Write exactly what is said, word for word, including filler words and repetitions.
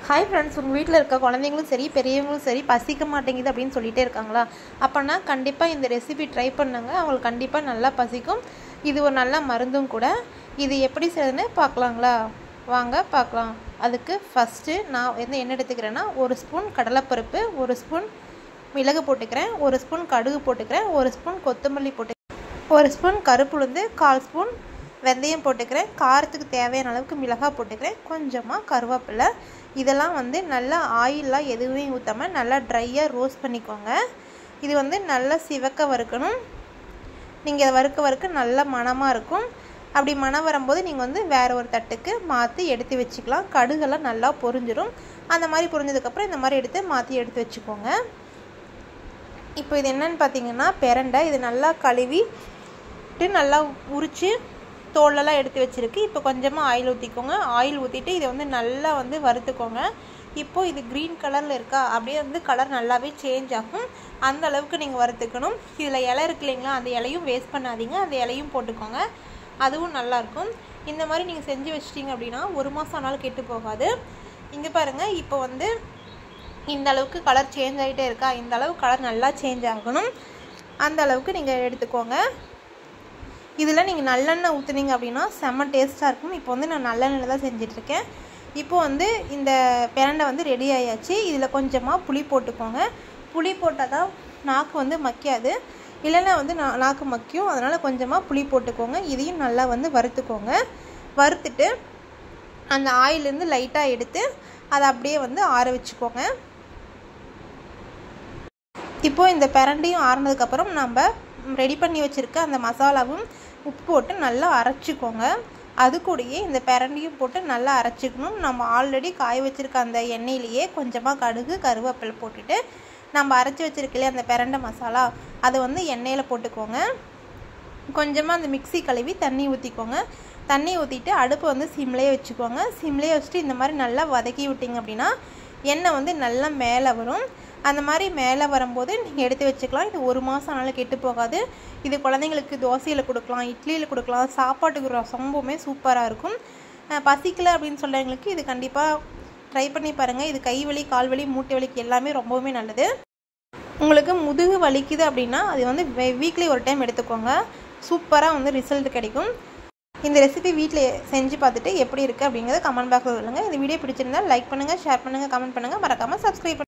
Hi friends, உங்கள் வீட்டில் இருக்க குழந்தைங்களும் சரி பெரியவங்களும் சரி பசிக்க மாட்டேங்குது அப்படின்னு சொல்லிகிட்டே இருக்காங்களா? அப்போனா கண்டிப்பாக இந்த ரெசிபி ட்ரை பண்ணுங்க. அவங்களுக்கு கண்டிப்பாக நல்லா பசிக்கும். இது ஒரு நல்ல மருந்தும் கூட. இது எப்படி செய்யுதுன்னு பார்க்கலாங்களா? வாங்க பார்க்கலாம். அதுக்கு ஃபஸ்ட்டு நான் வந்து என்ன எடுத்துக்கிறேன்னா, ஒரு ஸ்பூன் கடலைப்பருப்பு, ஒரு ஸ்பூன் மிளகு போட்டுக்கிறேன், ஒரு ஸ்பூன் கடுகு போட்டுக்கிறேன், ஒரு ஸ்பூன் கொத்தமல்லி போட்டு, ஒரு ஸ்பூன் கருப்புளுந்து, கால் ஸ்பூன் வெந்தயம் போட்டுக்கிறேன், காரத்துக்கு தேவையான அளவுக்கு மிளகாய் போட்டுக்கிறேன், கொஞ்சமாக கருவேப்பிலை. இதெல்லாம் வந்து நல்லா ஆயிலெலாம் எதுவுமே ஊற்றாமல் நல்லா ட்ரையாக ரோஸ்ட் பண்ணிக்கோங்க. இது வந்து நல்லா சிவக்க வறுக்கணும். நீங்கள் அதை வறுக்க வறுக்க நல்ல மணமாக இருக்கும். அப்படி மணம் வரும்போது நீங்கள் வந்து வேறு ஒரு தட்டுக்கு மாற்றி எடுத்து வச்சுக்கலாம். கடுகெல்லாம் நல்லா பொரிஞ்சிடும். அந்த மாதிரி பொரிஞ்சதுக்கப்புறம் இந்த மாதிரி எடுத்து மாற்றி எடுத்து வச்சுக்கோங்க. இப்போ இது என்னென்னு பார்த்தீங்கன்னா பிரண்டை. இது நல்லா கழுவிட்டு நல்லா உரித்து தோலெல்லாம் எடுத்து வச்சுருக்கு. இப்போ கொஞ்சமாக ஆயில் ஊற்றிக்கோங்க. ஆயில் ஊற்றிட்டு இதை வந்து நல்லா வந்து வறுத்துக்கோங்க. இப்போது இது க்ரீன் கலரில் இருக்கா, அப்படியே வந்து கலர் நல்லாவே சேஞ்ச் ஆகும். அந்த அளவுக்கு நீங்கள் வறுத்துக்கணும். இதில் இலை இருக்கு இல்லைங்களா, அந்த இலையும் வேஸ்ட் பண்ணாதீங்க. அந்த இலையும் போட்டுக்கோங்க, அதுவும் நல்லாயிருக்கும். இந்த மாதிரி நீங்கள் செஞ்சு வச்சிட்டிங்க அப்படின்னா ஒரு மாதம் ஆனாலும் கெட்டு போகாது. இங்கே பாருங்கள், இப்போ வந்து இந்த அளவுக்கு கலர் சேஞ்ச் ஆகிட்டே இருக்கா, இந்த அளவுக்கு கலர் நல்லா சேஞ்ச் ஆகணும். அந்த அளவுக்கு நீங்கள் எடுத்துக்கோங்க. இதில் நீங்கள் நல்லெண்ணெய் ஊற்றுனீங்க அப்படின்னா செம்ம டேஸ்ட்டாக இருக்கும். இப்போ வந்து நான் நல்லெண்ணெயில் தான் செஞ்சிட்ருக்கேன். இப்போ வந்து இந்த பிரண்டை வந்து ரெடி ஆயாச்சு. இதில் கொஞ்சமாக புளி போட்டுக்கோங்க. புளி போட்டால் தான் நாக்கு வந்து மக்காது, இல்லைன்னா வந்து நா நாக்கு மக்கியும். அதனால் கொஞ்சமாக புளி போட்டுக்கோங்க. இதையும் நல்லா வந்து வறுத்துக்கோங்க. வறுத்துட்டு அந்த ஆயிலேருந்து லைட்டாக எடுத்து அதை அப்படியே வந்து ஆற வச்சுக்கோங்க. இப்போது இந்த பிரண்டையும் ஆறினதுக்கப்புறம் நம்ம ரெடி பண்ணி வச்சுருக்க அந்த மசாலாவும் உப்பு போட்டு நல்லா அரைச்சிக்கோங்க. அது கூடயே இந்த பிரண்டையும் போட்டு நல்லா அரைச்சிக்கணும். நம்ம ஆல்ரெடி காய வச்சுருக்க அந்த எண்ணெயிலேயே கொஞ்சமாக கடுகு கருவேப்பிலை போட்டுட்டு நம்ம அரைச்சி வச்சுருக்கலையே அந்த பிரண்டை மசாலா அதை வந்து எண்ணெயில் போட்டுக்கோங்க. கொஞ்சமாக அந்த மிக்ஸி கழுவி தண்ணி ஊற்றிக்கோங்க. தண்ணி ஊற்றிட்டு அடுப்பை வந்து சிம்லேயே வச்சுக்கோங்க. சிம்லேயே வச்சுட்டு இந்த மாதிரி நல்லா வதக்கி விட்டிங்க அப்படின்னா எண்ணெய் வந்து நல்லா மேலே வரும். அந்த மாதிரி மேலே வரும்போது நீங்கள் எடுத்து வச்சுக்கலாம். இது ஒரு மாதம் ஆனாலும் கெட்டு போகாது. இது குழந்தைங்களுக்கு தோசையில் கொடுக்கலாம், இட்லியில் கொடுக்கலாம், சாப்பாட்டுக்கு ரொம்பவுமே சூப்பராக இருக்கும். பசிக்கலை அப்படின்னு சொல்கிறவங்களுக்கு இது கண்டிப்பாக ட்ரை பண்ணி பாருங்கள். இது கை வலி, கால் வலி, மூட்டை வலிக்கு எல்லாமே ரொம்பவுமே நல்லது. உங்களுக்கு முதுகு வலிக்குது அப்படின்னா அது வந்து வீக்லி ஒரு டைம் எடுத்துக்கோங்க. சூப்பராக வந்து ரிசல்ட் கிடைக்கும். இந்த ரெசிபி வீட்டில் செஞ்சு பார்த்துட்டு எப்படி இருக்குது அப்படிங்கிறத கமெண்ட் பாக்ஸில் சொல்லுங்கள். இந்த வீடியோ பிடிச்சிருந்தால் லைக் பண்ணுங்கள், ஷேர் பண்ணுங்கள், கமெண்ட் பண்ணுங்கள், மறக்காமல் சப்ஸ்கிரைப் பண்ணுங்கள்.